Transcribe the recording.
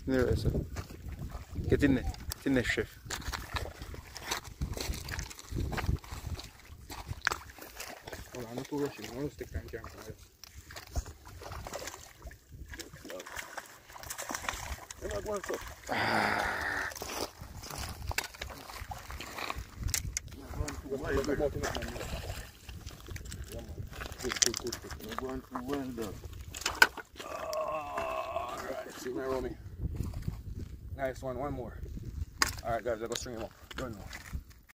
There, sir. Get in there. Get in there, chef. Hold on, I'm not too rushing. I want to stick that camera. You're not going to. You're going too well done. Alright, see my roaming. Nice one more. Alright guys, I'll go string him up. Good one.